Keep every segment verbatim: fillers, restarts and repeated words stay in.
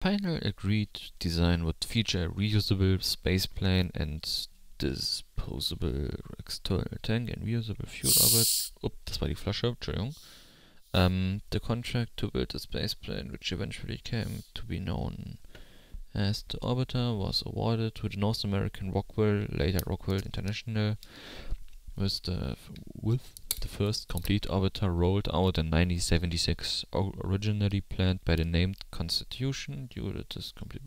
panel agreed design would feature a reusable spaceplane and disposable external tank and reusable fuel orbit. Upp, das war die Flasche, Entschuldigung. Um, the contract to build a spaceplane, which eventually came to be known as the Orbiter, was awarded to the North American Rockwell, later Rockwell International, with the with the first complete orbiter rolled out in nineteen seventy-six, originally planned by the named Constitution, due to this complete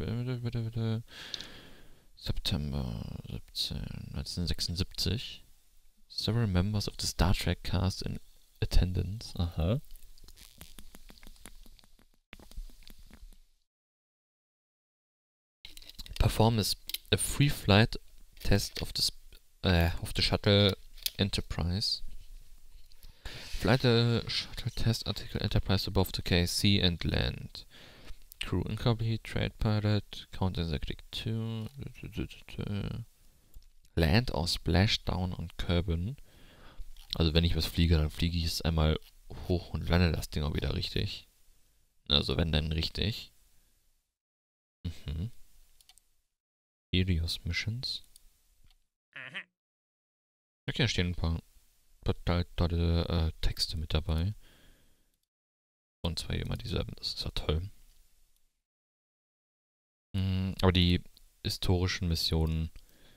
September nineteen sechsundsiebzig. Several members of the Star Trek cast in attendance. Aha. Perform a free flight test of the sp uh, of the shuttle Enterprise. Flight the shuttle test article Enterprise above the K C and land. Crew incomplete, trade pilot, count executive two. Land or splash down on Kerbin. Also wenn ich was fliege, dann fliege ich es einmal hoch und lande das Ding auch wieder richtig. Also wenn dann richtig. Mhm. Helios Missions. Okay, da stehen ein paar total tolle äh, Texte mit dabei. Und zwar immer dieselben, das ist ja toll. Mhm, aber die historischen Missionen,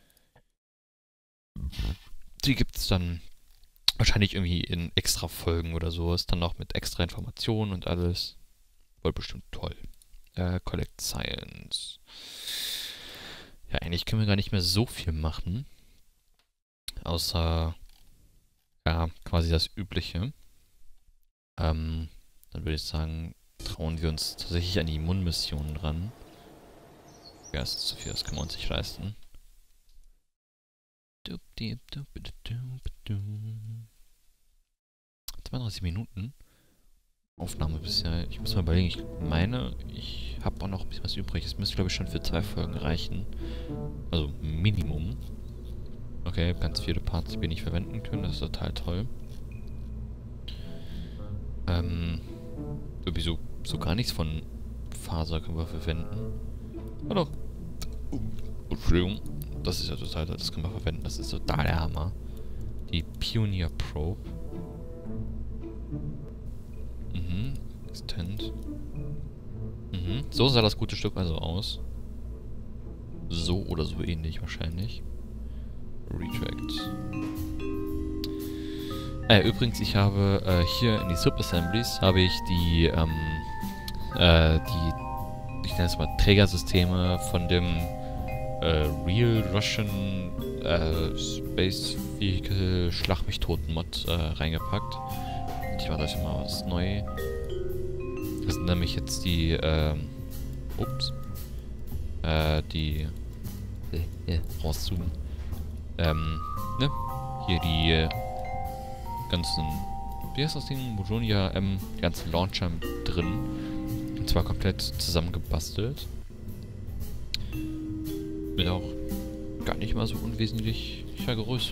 die gibt es dann wahrscheinlich irgendwie in extra Folgen oder sowas, dann auch mit extra Informationen und alles. Wohl bestimmt toll. Äh, Collect Science. Ja, eigentlich können wir gar nicht mehr so viel machen. Außer, ja, quasi das Übliche. Ähm, dann würde ich sagen, trauen wir uns tatsächlich an die Immunmissionen ran. Ja, ist zu viel, das kann man uns nicht leisten. zweiunddreißig Minuten. Aufnahme bisher. Ich muss mal überlegen, ich meine, ich habe auch noch ein bisschen was übrig. Es müsste, glaube ich, schon für zwei Folgen reichen. Also Minimum. Okay, ganz viele Parts, die wir nicht verwenden können. Das ist total toll. Ähm, irgendwie so, so gar nichts von Faser können wir verwenden. Hallo. Oh, Entschuldigung. Das ist ja total toll. Das können wir verwenden. Das ist total der Hammer. Die Pioneer Probe. Mhm. Extend. Mhm. So sah das gute Stück also aus. So oder so ähnlich wahrscheinlich. Retract. Äh, übrigens, ich habe äh, hier in die Subassemblies habe ich die, ähm, äh, die, ich nenne es mal Trägersysteme von dem äh, Real Russian äh, Space Vehicle Schlag mich tot Mod äh, reingepackt. Ich mache euch mal was neu. Das sind nämlich jetzt die, ähm, ups, äh, die, äh, äh, rauszoomen, ähm, ne, hier die äh, ganzen, wie heißt das Ding, Mojonia M, die ganzen Launcher drin, und zwar komplett zusammengebastelt. Mit auch gar nicht mal so unwesentlicher Größe.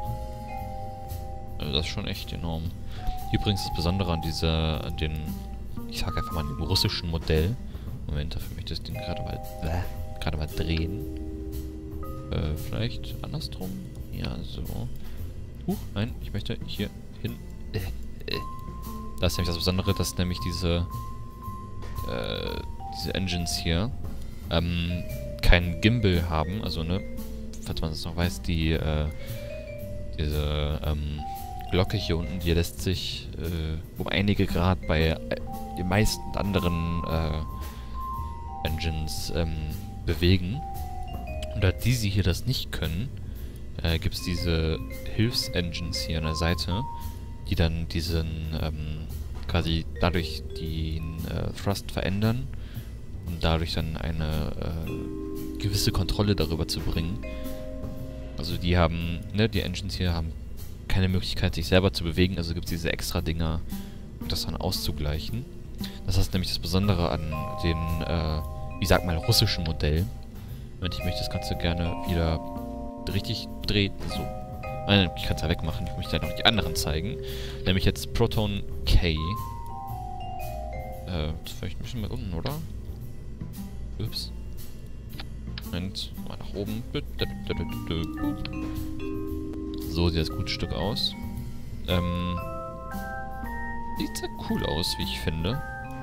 Also das ist schon echt enorm. Übrigens das Besondere an dieser, an den, ich sag einfach mal, dem russischen Modell. Moment, dafür möchte ich das Ding gerade mal, äh, gerade mal drehen. Äh, vielleicht andersrum? Ja, so. Huch, nein, ich möchte hier hin. Äh, äh. Das ist nämlich das Besondere, dass nämlich diese, äh, diese Engines hier, ähm, keinen Gimbal haben. Also, ne, falls man das noch weiß, die, äh, diese, ähm, Glocke hier unten, die lässt sich äh, um einige Grad bei äh, den meisten anderen äh, Engines ähm, bewegen. Und da diese hier das nicht können, äh, gibt es diese Hilfs-Engines hier an der Seite, die dann diesen ähm, quasi dadurch den äh, Thrust verändern und dadurch dann eine äh, gewisse Kontrolle darüber zu bringen. Also die haben, ne, die Engines hier haben keine Möglichkeit, sich selber zu bewegen, also gibt es diese extra Dinger, um das dann auszugleichen. Das ist nämlich das Besondere an den, äh, ich sag mal, russischen Modell. Und ich möchte das Ganze gerne wieder richtig drehen. So. Nein, ich kann es ja wegmachen, ich möchte ja noch die anderen zeigen. Nämlich jetzt Proton K. Äh, das ist vielleicht ein bisschen mehr unten, oder? Ups. Moment, mal nach oben. So sieht das gute Stück aus. Ähm, sieht sehr cool aus, wie ich finde.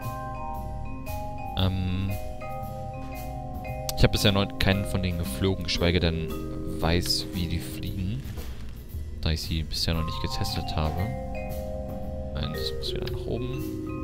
Ähm, ich habe bisher noch keinen von denen geflogen, geschweige denn weiß, wie die fliegen. Da ich sie bisher noch nicht getestet habe. Nein, das muss wieder nach oben.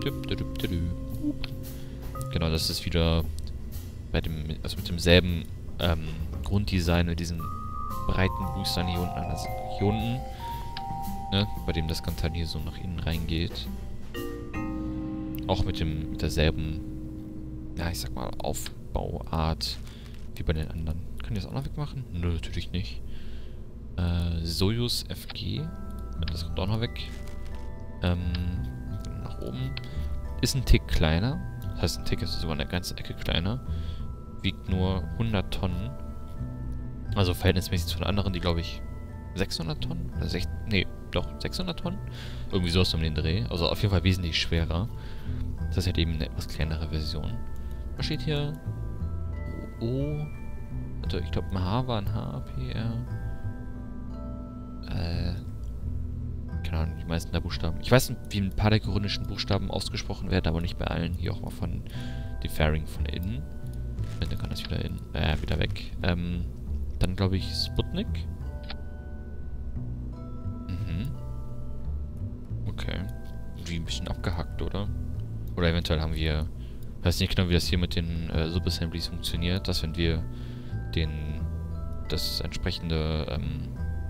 Genau, das ist wieder bei dem, also mit demselben ähm, Grunddesign, mit diesen breiten Boostern hier unten, also hier unten, ne, bei dem das Ganze halt hier so nach innen reingeht. Auch mit dem, mit derselben, ja, ich sag mal, Aufbauart wie bei den anderen. Können die das auch noch wegmachen? Nö, natürlich nicht. Äh, Soyuz F G. Das kommt auch noch weg. Ähm, nach oben. Ist ein Tick kleiner. Das heißt, ein Tick ist sogar eine ganze Ecke kleiner. Wiegt nur hundert Tonnen. Also verhältnismäßig zu den anderen, die, glaube ich, sechshundert Tonnen? Oder sech... Nee, doch, sechshundert Tonnen? Irgendwie sowas um den Dreh. Also auf jeden Fall wesentlich schwerer. Das ist halt eben eine etwas kleinere Version. Was steht hier? O... o also ich glaube, ein H war ein H, P, R... Äh... Keine Ahnung, die meisten der Buchstaben. Ich weiß nicht, wie ein paar der kyrillischen Buchstaben ausgesprochen werden, aber nicht bei allen. Hier auch mal von Deferring von innen. Dann kann das wieder in, äh, wieder weg. Ähm, dann glaube ich Sputnik. Mhm. Okay. Wie ein bisschen abgehackt, oder? Oder eventuell haben wir... Ich weiß nicht genau, wie das hier mit den äh, Subassemblies funktioniert, dass wenn wir den... das entsprechende... Ähm,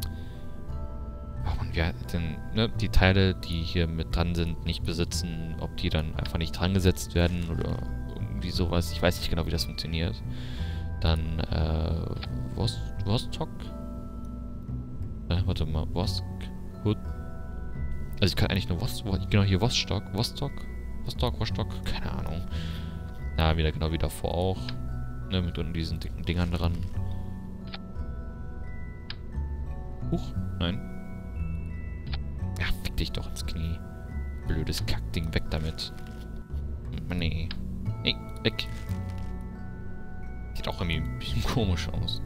ja, denn, ne, die Teile, die hier mit dran sind, nicht besitzen, ob die dann einfach nicht dran gesetzt werden oder irgendwie sowas. Ich weiß nicht genau, wie das funktioniert. Dann, äh, Wost Vostok? Äh, warte mal, Wosk? Hut? Also ich kann eigentlich nur Wost... Genau, hier Vostok, Vostok? Vostok, Vostok? Keine Ahnung. Ja, wieder genau wie davor auch. Ne, mit unten diesen dicken Dingern dran. Huch, nein. Ja, fick dich doch ins Knie. Blödes Kackding, weg damit. Nee. Nee, weg. Sieht auch irgendwie ein bisschen komisch aus.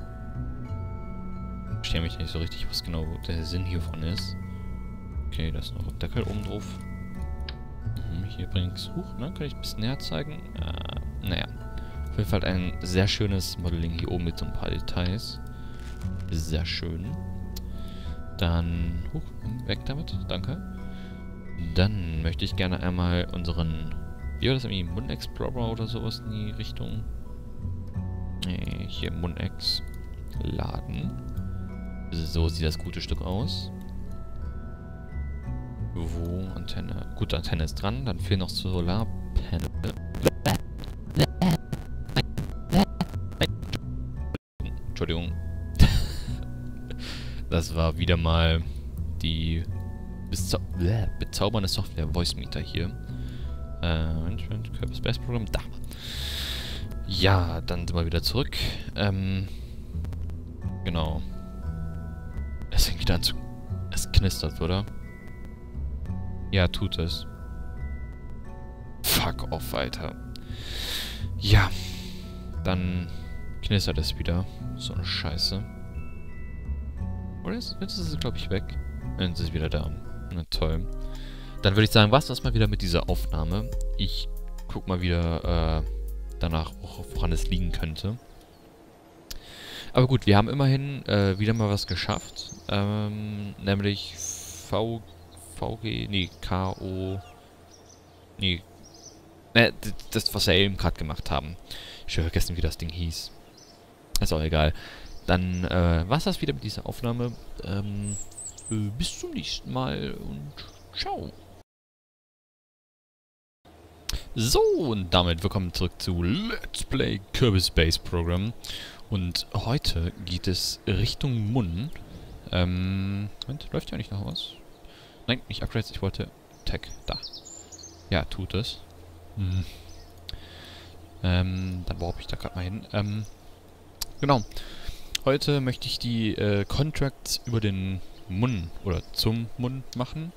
Ich verstehe mich nicht so richtig, was genau der Sinn hiervon ist. Okay, da ist noch ein Deckel oben drauf. Mhm, hier übrigens. Huch, ne? Kann ich ein bisschen näher zeigen? Äh, naja. Auf jeden Fall ein sehr schönes Modeling hier oben mit so ein paar Details. Sehr schön. Dann, huch, weg damit, danke. Dann möchte ich gerne einmal unseren, wie war das irgendwie, Moon Explorer oder sowas in die Richtung? Nee, hier Moonex laden. So sieht das gute Stück aus. Wo Antenne? Gut, Antenne ist dran, dann fehlen noch Solarpanel. Entschuldigung. Das war wieder mal die bezau bläh, bezaubernde Software Voice Meter hier. Äh, Kirby's Space Program, da. Ja, dann sind wir wieder zurück. Ähm, genau. Es fängt wieder an zu... Es knistert, oder? Ja, tut es. Fuck off, Alter. Ja. Dann knistert es wieder. So eine Scheiße. Oder ist, jetzt ist es, glaube ich, weg. Dann ist es wieder da. Na toll. Dann würde ich sagen, was das mal wieder mit dieser Aufnahme. Ich guck mal wieder äh, danach, woran es liegen könnte. Aber gut, wir haben immerhin äh, wieder mal was geschafft. Ähm, nämlich V... VG... Nee, K O... Nee. Ne, das, was wir eben gerade gemacht haben. Ich habe vergessen, wie das Ding hieß. Ist auch egal. Dann äh, war es das wieder mit dieser Aufnahme. Ähm, äh, bis zum nächsten Mal und ciao. So, und damit willkommen zurück zu Let's Play Kirby's Space Program. Und heute geht es Richtung Mun. Ähm, Moment, läuft ja nicht noch was? Nein, nicht Upgrades, ich wollte Tech, da. Ja, tut es. Hm. Ähm, dann warp ich da gerade mal hin. Ähm, genau. Heute möchte ich die äh, Contracts über den Mun oder zum Mun machen.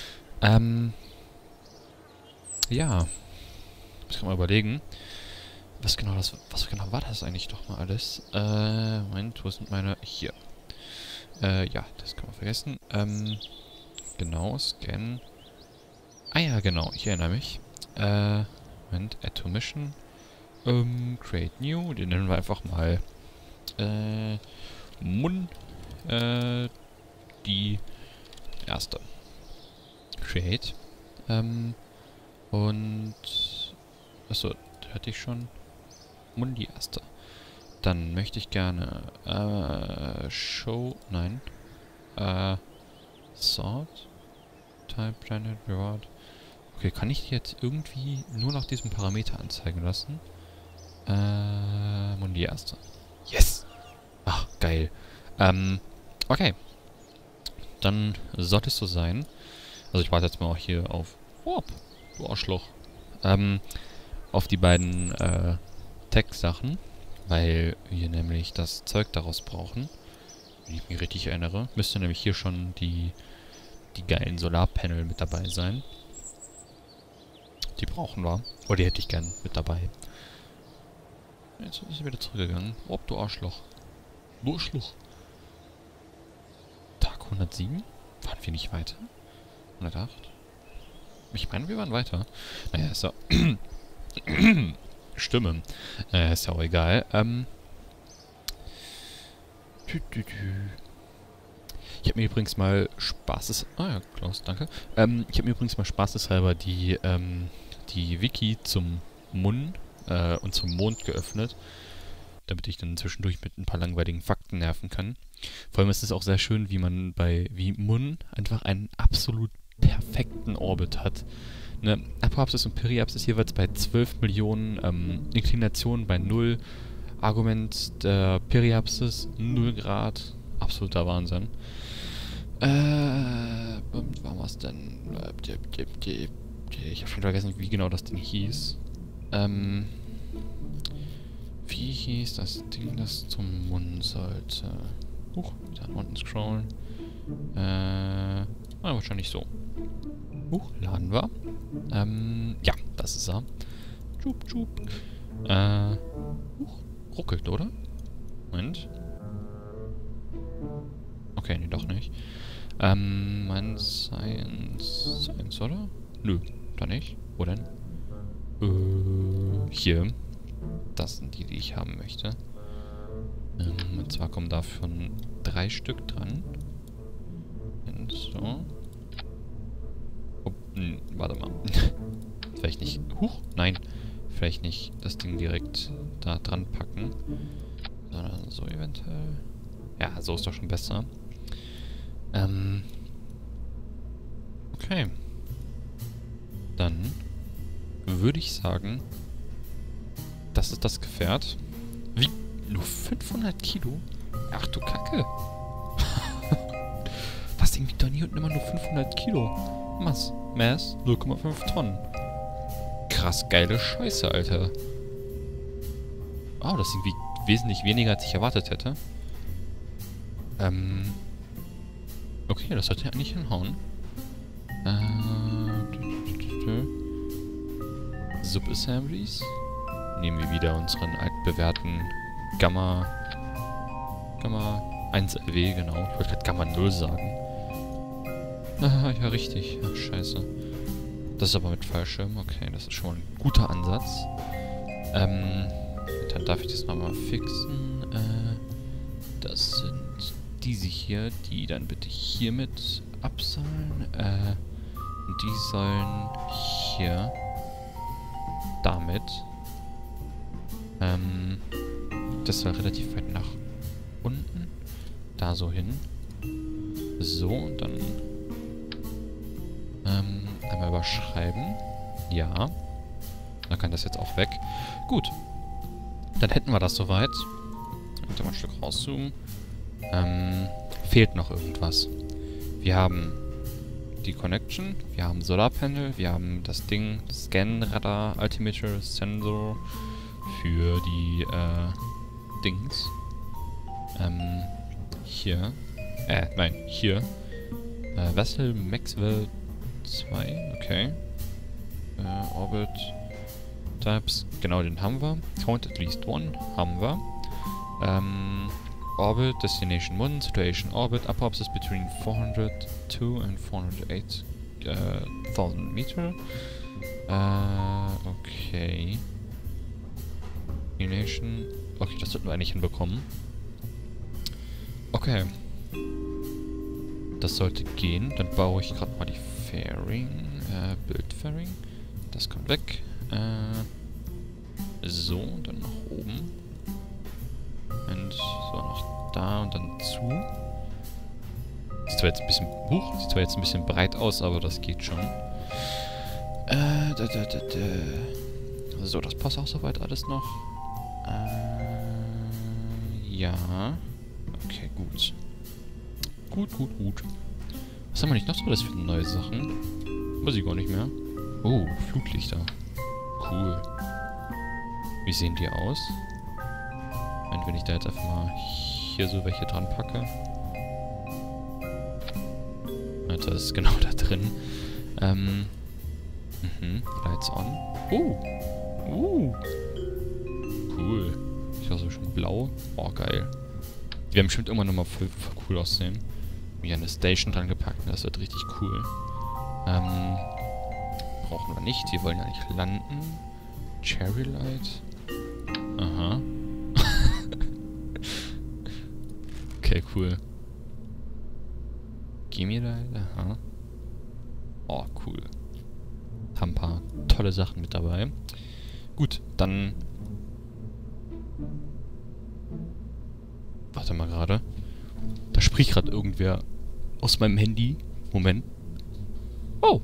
Ähm, ja. Muss ich mal überlegen. Was genau das, was genau war das eigentlich doch mal alles? Äh, Moment, wo sind meine... Hier. Äh, ja, das kann man vergessen. Ähm, genau, Scan. Ah ja, genau, ich erinnere mich. Äh, Moment, Add to Mission. Ähm, Create New, den nennen wir einfach mal, äh, Mun, äh, die erste. Create. Ähm, und, achso, hatte ich schon. Mun, die erste. Dann möchte ich gerne, äh, Show, nein, äh, Sort, Type, Planet, Reward. Okay, kann ich die jetzt irgendwie nur nach diesem Parameter anzeigen lassen? Äh, Mun, die erste. Yes! Ach, geil. Ähm, okay. Dann sollte es so sein. Also ich warte jetzt mal auch hier auf... Wop, du Arschloch. Ähm, auf die beiden, äh, Tech-Sachen. Weil wir nämlich das Zeug daraus brauchen. Wenn ich mich richtig erinnere. Müsste nämlich hier schon die, die geilen Solarpanel mit dabei sein. Die brauchen wir. Oder die hätte ich gern mit dabei. Jetzt ist er wieder zurückgegangen. Wop, du Arschloch. Du Arschloch. Tag hundertsieben? Waren wir nicht weiter? hundertacht? Ich meine, wir waren weiter. Naja, ist ja... Stimme. Äh, ist ja auch egal. Ähm... Tü, tü, tü. Ich habe mir übrigens mal Spaßes... Ah ja, Klaus, danke. Ähm, ich habe mir übrigens mal spaßeshalber die, ähm, die Wiki zum Mun äh, und zum Mond geöffnet, damit ich dann zwischendurch mit ein paar langweiligen Fakten nerven kann. Vor allem ist es auch sehr schön, wie man bei wie Mun einfach einen absolut perfekten Orbit hat. Ne, Apoapsis und Periapsis jeweils bei zwölf Millionen, ähm, Inklination bei null, Argument der Periapsis null Grad, absoluter Wahnsinn. Äh, was war es denn? Ich habe schon vergessen, wie genau das Ding hieß. Ähm, wie hieß das Ding, das zum Mund sollte? Huch, wieder unten scrollen. Äh, ah, wahrscheinlich so. Huch, laden wir. Ähm, ja, das ist er. Tschub, tschub. Äh, huch, ruckelt, oder? Moment. Okay, nee, doch nicht. Ähm, mein Science... Science, oder? Nö, da nicht. Wo denn? Äh, hier. Das sind die, die ich haben möchte. Ähm, und zwar kommen davon drei Stück dran. Und so. Oh, mh, warte mal. Vielleicht nicht... Huch, nein. Vielleicht nicht das Ding direkt da dran packen. Sondern so eventuell... Ja, so ist doch schon besser. Ähm... Okay. Dann würde ich sagen, das ist das Gefährt. Wie? Nur fünfhundert Kilo? Ach du Kacke. Das Ding wiegt doch nie und immer nur fünfhundert Kilo. Mass. Mass null Komma fünf Tonnen. Krass geile Scheiße, Alter. Oh, das Ding wiegt wesentlich weniger, als ich erwartet hätte. Ähm... Okay, das sollte ja eigentlich hinhauen. Äh... Sub-Assemblies. Nehmen wir wieder unseren altbewährten Gamma... Gamma eins L W, genau. Ich wollte gerade Gamma null sagen. Ah, ja, richtig. Ach, scheiße. Das ist aber mit Fallschirm. Okay, das ist schon mal ein guter Ansatz. Ähm... Dann darf ich das nochmal fixen. Äh... Das sind diese hier, die dann bitte hiermit absollen. Äh... Und die sollen hier damit. Ähm, das soll relativ weit nach unten. Da so hin. So, und dann ähm, einmal überschreiben. Ja. Dann kann das jetzt auch weg. Gut. Dann hätten wir das soweit. Und mal ein Stück rauszoomen. Ähm, fehlt noch irgendwas. Wir haben die Connection, wir haben Solarpanel, wir haben das Ding, Scan Radar Altimeter Sensor für die äh, Dings. Ähm, hier. Äh, nein, hier. Äh, Vessel Maxwell zwei, okay. Äh, Orbit. Types, genau, den haben wir. Count at least one, haben wir. Ähm, Orbit, Destination one, Situation Orbit, Apoapsis between four hundred two and four hundred eight uh, thousand Meter. Äh, okay. Destination, okay, das sollten wir eigentlich hinbekommen. Okay. Das sollte gehen. Dann baue ich gerade mal die Fairing, äh, Build Fairing. Das kommt weg. Äh, so, dann nach oben. Und so noch da und dann zu. Sieht zwar jetzt ein bisschen, huch, sieht zwar jetzt ein bisschen breit aus, aber das geht schon. Äh, da, da, da, da. So, das passt auch soweit alles noch. Äh, ja. Okay, gut. Gut, gut, gut. Was haben wir nicht noch so alles für neue Sachen? Weiß ich gar nicht mehr. Oh, Flutlichter. Cool. Wie sehen die aus? Und wenn ich da jetzt einfach mal hier so welche dran packe. Alter, das ist genau da drin. Ähm. Mhm. Lights on. Oh. Uh. Cool. Ich war so schon blau. Oh, geil. Die werden bestimmt irgendwann nochmal voll, voll cool aussehen. Wie eine Station dran gepackt. Das wird richtig cool. Ähm. Brauchen wir nicht. Die wollen ja nicht landen. Cherry Light. Aha. Okay, cool. Gimme Light. Aha. Oh, cool. Haben ein paar tolle Sachen mit dabei. Gut, dann... Warte mal gerade. Da spricht gerade irgendwer aus meinem Handy. Moment. Oh!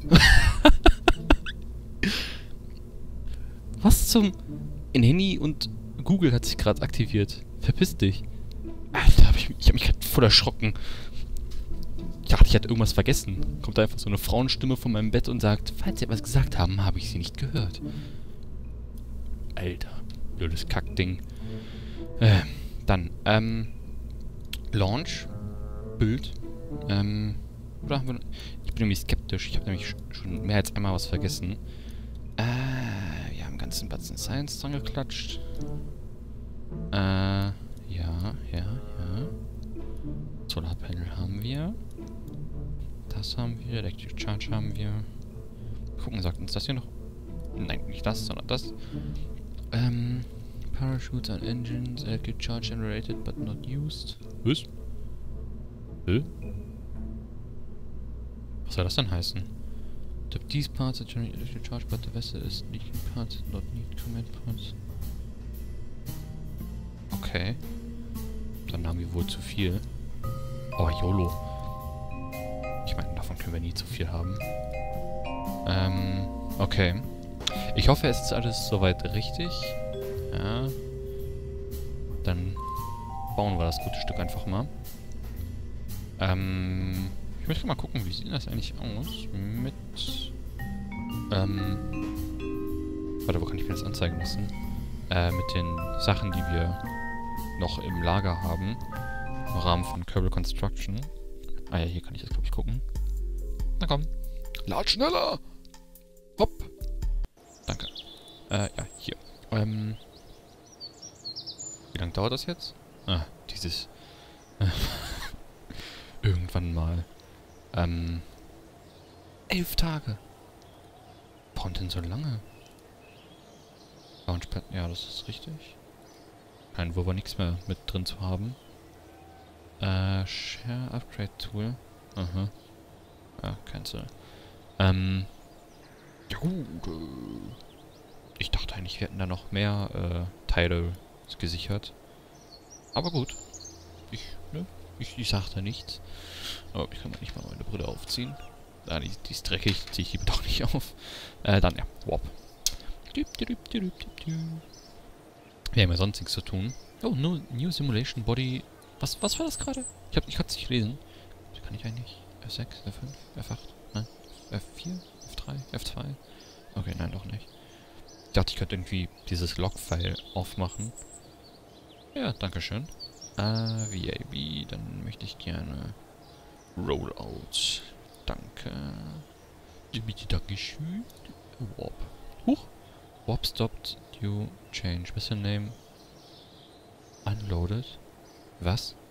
Was zum... In Handy und Google hat sich gerade aktiviert. Verpiss dich. Alter, hab ich, ich hab mich gerade voll erschrocken. Ich dachte, ich hatte irgendwas vergessen. Kommt da einfach so eine Frauenstimme von meinem Bett und sagt, falls Sie etwas gesagt haben, habe ich Sie nicht gehört. Alter, blödes Kackding. Äh, dann, ähm... Launch. Bild. Ähm... Oder haben wir... Ich bin nämlich skeptisch. Ich habe nämlich schon mehr als einmal was vergessen. Äh... Wir haben einen ganzen Batzen Science dran geklatscht. Äh... Ja, ja, ja. Solarpanel haben wir. Das haben wir. Electric Charge haben wir. Gucken, sagt uns das hier noch? Nein, nicht das, sondern das. Ähm... Parachutes and engines, electric charge generated but not used. Was? Hä? Was soll das denn heißen? These parts are generate electric charge, but the vessel is leaking parts, not need command parts. Okay. Dann haben wir wohl zu viel. Oh, YOLO. Ich meine, davon können wir nie zu viel haben. Ähm, okay. Ich hoffe, es ist alles soweit richtig. Ja. Dann bauen wir das gute Stück einfach mal. Ähm, ich möchte mal gucken, wie sieht das eigentlich aus mit... Ähm... Warte, wo kann ich mir das anzeigen lassen? Äh, mit den Sachen, die wir noch im Lager haben. Im Rahmen von Kerbal Construction. Ah ja, hier kann ich das, glaube ich, gucken. Na komm. Lad schneller! Hopp! Danke. Äh, ja, hier. Ähm... Wie lange dauert das jetzt? Ah, dieses... Irgendwann mal. Ähm... Elf Tage! Warum denn so lange? Launchpad, ja, das ist richtig. Kein Wurfer, nichts mehr mit drin zu haben. Äh, Share Upgrade Tool. Aha. Ah, cancel. Ähm... Ja gut, äh, ich dachte eigentlich, wir hätten da noch mehr, äh, Teile gesichert. Aber gut. Ich, ne? Ich, ich sag da nichts. Aber ich kann mal nicht mal meine Brille aufziehen. Ah, die, die ist dreckig, ziehe ich lieber doch nicht auf. Äh, dann, ja, Warp. Wir haben ja sonst nichts zu tun. Oh, no, New Simulation Body. Was, was war das gerade? Ich hab, ich kann es nicht lesen. Das kann ich eigentlich. F sechs, F fünf, F acht, nein. F vier, F drei, F zwei. Okay, nein, doch nicht. Ich dachte, ich könnte irgendwie dieses Log-File aufmachen. Ja, dankeschön. Äh, V A B, dann möchte ich gerne Rollout. Danke. Bitte, dankeschön. Warp. Huch. Warp stopped. You change. Mission name. Unloaded. Was?